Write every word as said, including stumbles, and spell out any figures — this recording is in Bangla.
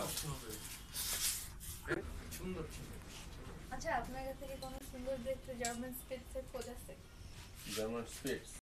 আসতে হবে। সুন্দর ছিল। আচ্ছা আপনার কাছে কি কোনো সুন্দর দেখতে জার্মান স্পিটসের খোঁজ আছে? German Spitz